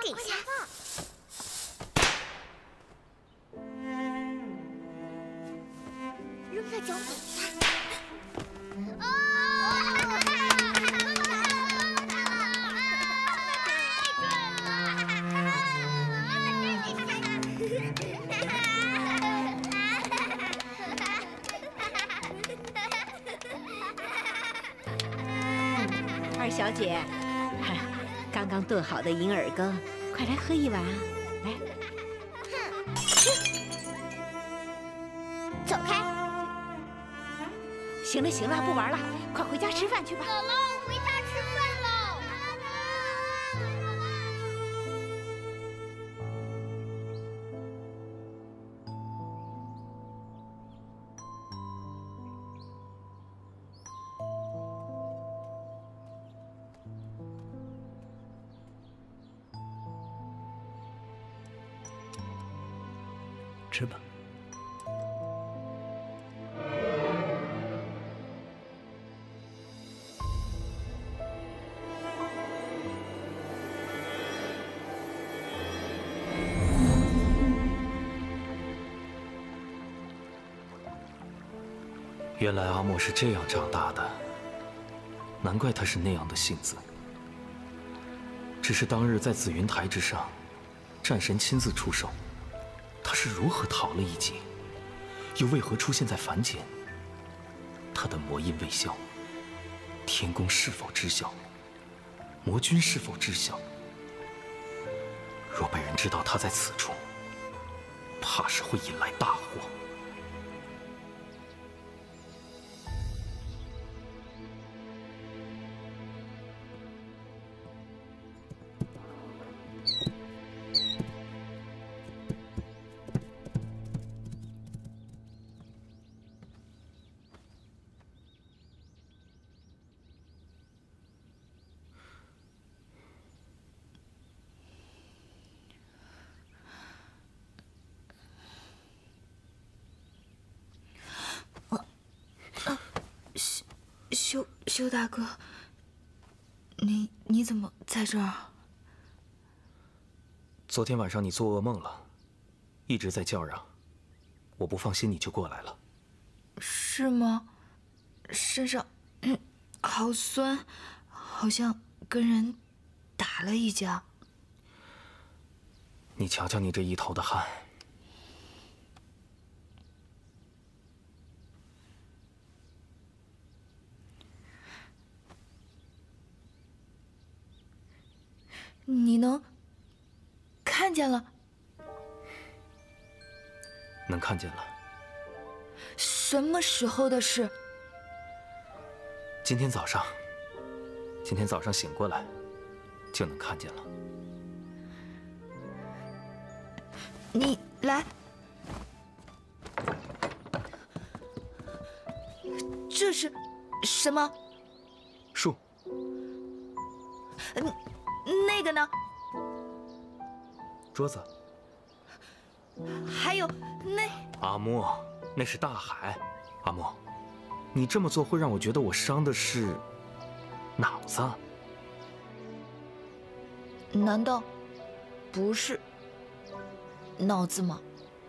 底下。扔在脚底下。 二小姐，刚刚炖好的银耳羹，快来喝一碗啊！来， 走开！ 行了行了，不玩了，快回家吃饭去吧。 姥姥，回家吃饭喽！ 吃吧。 原来阿莫是这样长大的，难怪他是那样的性子。只是当日在紫云台之上，战神亲自出手，他是如何逃了一劫，又为何出现在凡间？他的魔印未消，天宫是否知晓？魔君是否知晓？若被人知道他在此处，怕是会引来大祸。 修大哥，你怎么在这儿？ 昨天晚上你做噩梦了，一直在叫嚷，我不放心你就过来了。 是吗？身上好酸，好像跟人打了一架。 你瞧瞧你这一头的汗。 你能看见了？ 能看见了。 什么时候的事？ 今天早上醒过来，就能看见了。 你来，这是什么？ 树。 那个呢？ 桌子。 还有那…… 阿莫，那是大海。阿莫，你这么做会让我觉得我伤的是脑子。 难道不是脑子吗？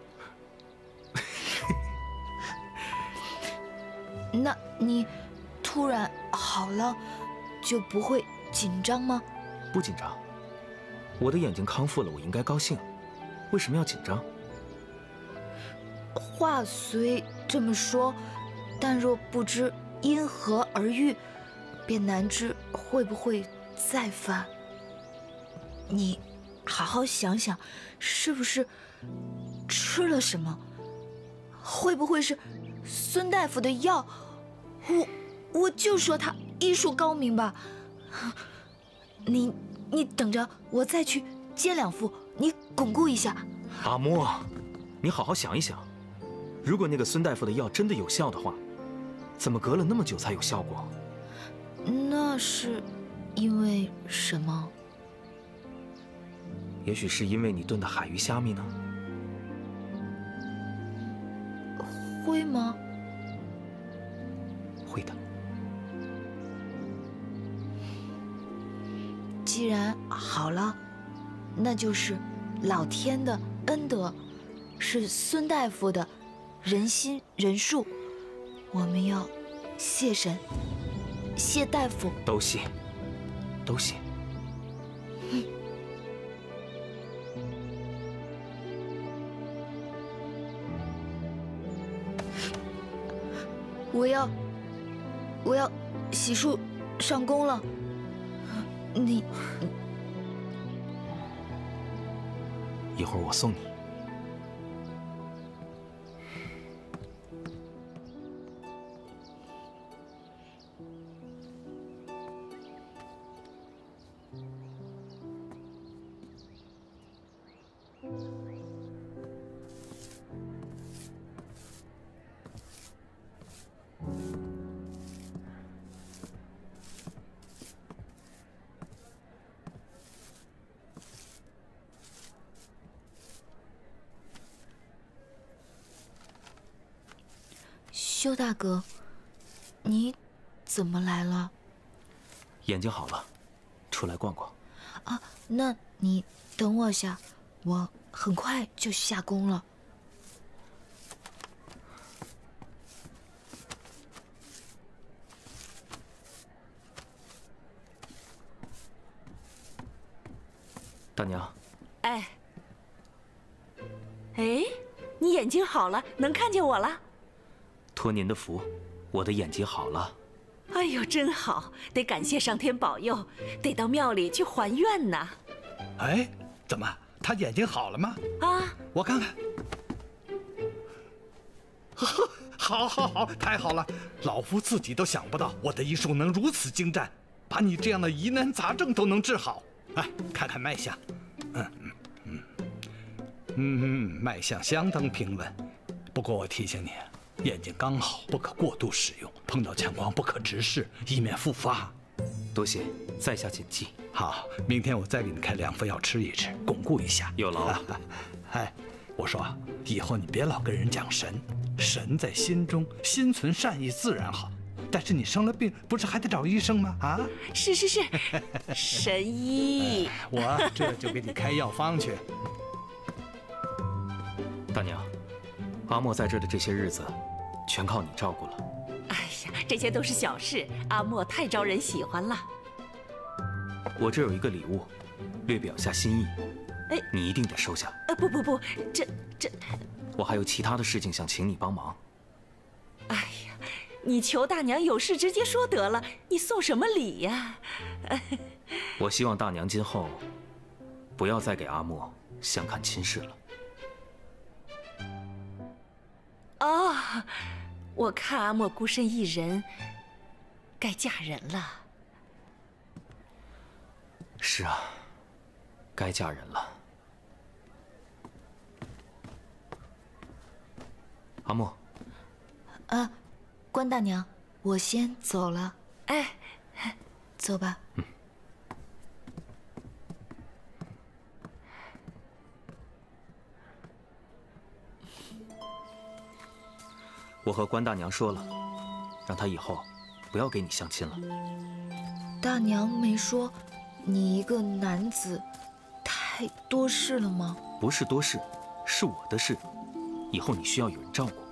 那你突然好了，就不会紧张吗？ 不紧张，我的眼睛康复了，我应该高兴。为什么要紧张？ 话虽这么说，但若不知因何而愈，便难知会不会再犯。你好好想想，是不是吃了什么？会不会是孙大夫的药？我就说他医术高明吧。你等着，我再去煎2副，你巩固一下。 阿莫，你好好想一想，如果那个孙大夫的药真的有效的话，怎么隔了那么久才有效果？ 那是因为什么？ 也许是因为你炖的海鱼虾米呢？ 会吗？ 会的。 既然好了， 那就是老天的恩德，是孙大夫的仁心仁术。我们要谢神，谢大夫。 都谢，都谢。 我要洗漱上工了。你一会儿我送你。 修大哥，你怎么来了？ 眼睛好了，出来逛逛。 啊，那你等我下，我很快就下工了。 大娘。 哎，你眼睛好了，能看见我了？ 托您的福，我的眼睛好了。 哎呦，真好，得感谢上天保佑，得到庙里去还愿呐。 哎，怎么，他眼睛好了吗？ 啊， 我看看。好，好，好，太好了！老夫自己都想不到，我的医术能如此精湛，把你这样的疑难杂症都能治好。哎，看看脉象，脉象相当平稳。不过我提醒你，眼睛刚好，不可过度使用，碰到强光不可直视，以免复发。 多谢，在下谨记。 好，明天我再给你开2副药吃一吃，巩固一下。 有劳。 哎，我说啊，以后你别老跟人讲神，神在心中，心存善意自然好。但是你生了病，不是还得找医生吗？啊？ 是，神医。 我这就给你开药方去。 大娘，阿莫在这的这些日子，全靠你照顾了。 哎呀，这些都是小事，阿莫太招人喜欢了。 我这有一个礼物，略表下心意。 哎， 你一定得收下。 不，这…… 我还有其他的事情想请你帮忙。 哎呀，你求大娘有事直接说得了，你送什么礼呀？ 我希望大娘今后不要再给阿莫相看亲事了。 哦，我看阿莫孤身一人，该嫁人了。 是啊，该嫁人了。阿莫。 关大娘，我先走了。 哎， 走吧。 我和关大娘说了，让她以后不要给你相亲了。 大娘没说你一个男子太多事了吗？ 不是多事，是我的事。以后你需要有人照顾。